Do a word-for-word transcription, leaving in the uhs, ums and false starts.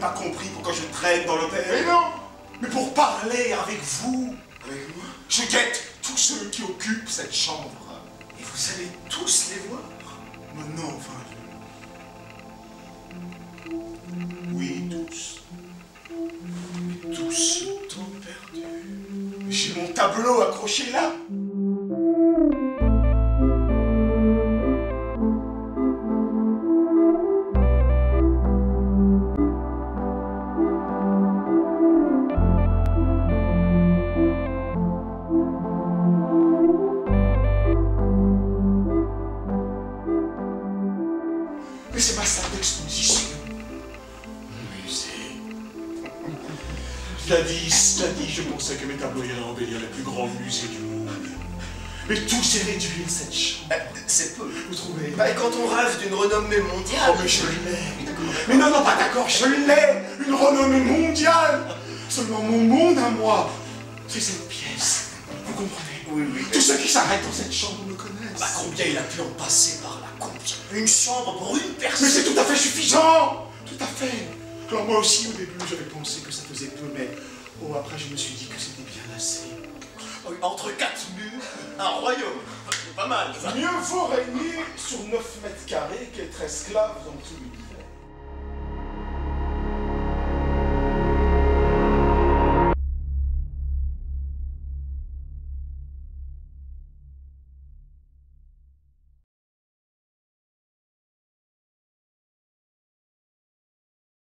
pas compris pourquoi je traîne dans l'hôtel. Mais non! Mais pour parler avec vous. Avec moi? Je guette tous ceux qui occupent cette chambre. Et vous allez tous les voir? Mais non, enfin... Oui, tous. Mais tout ce temps perdu... J'ai mon tableau accroché là. Mais c'est ma salle d'exposition. Mon musée. Jadis, jadis, je pensais que mes tableaux iraient embellir les plus grands musées du monde. Mais tout s'est réduit à cette chambre. Euh, c'est peu. Vous trouvez? Bah, et quand on rêve d'une renommée mondiale... Oh, mais je l'ai. Mais non, non, pas d'accord, je l'ai. Une renommée mondiale. Seulement mon monde à moi, c'est cette pièce. Vous comprenez? Oui, oui. Tous ceux qui s'arrêtent dans cette chambre me connaissent. Bah, combien il a pu en passer par là? Combien? Une chambre pour une personne? Mais c'est tout à fait suffisant. Tout à fait. Alors moi aussi, au début, j'avais pensé que ça faisait peu, mais... Oh, après, je me suis dit que c'était bien assez. Oui, entre quatre murs, un royaume. C'est pas mal, ça. Mieux vaut régner sur neuf mètres carrés qu'être esclave dans tout le